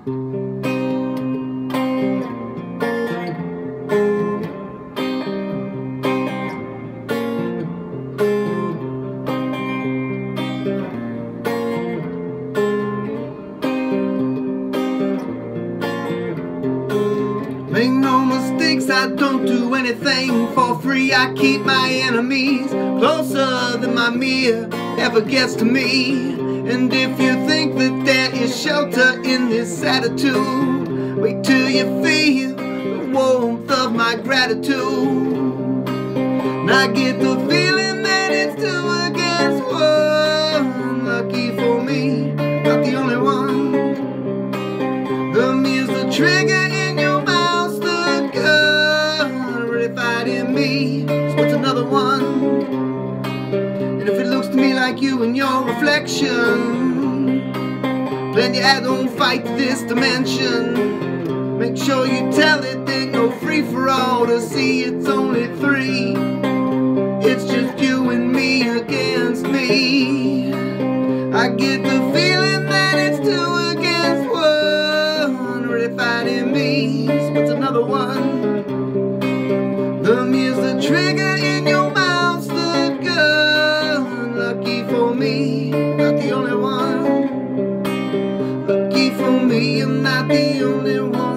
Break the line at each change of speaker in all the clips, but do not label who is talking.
Make no mistakes, I don't do anything for free. I keep my enemies closer than my mirror ever gets to me. And if you think that there is shelter in this attitude, wait till you feel the warmth of my gratitude. And I get the feeling that it's 2 against 1. Lucky for me, not the only one. The mirror's the trigger in your mouth, the gun ready fighting me. So what's another one? And if it looks to me like you and your reflection, plan your add-on fight to this dimension. Make sure you tell it there's no free-for-all to see. It's only 3. It's just you and me against me. I get the feeling that it's 2 against 1, ready fighting me. So what's another one? The mirror's the trigger in your mouth, the gun. Lucky for me, not the only one. Lucky for me, I'm not the only one.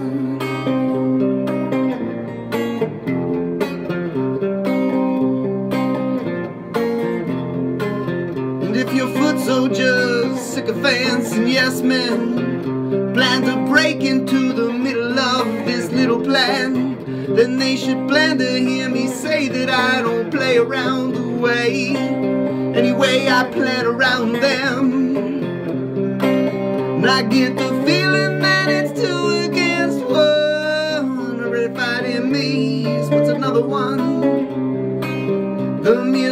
If your foot soldiers, sycophants and yes men plan to break into the middle of this little plan, then they should plan to hear me say that I don't play around the way. Anyway, I plan around them. And I get the feeling that it's 2 against 1, already fighting me. So what's another one? The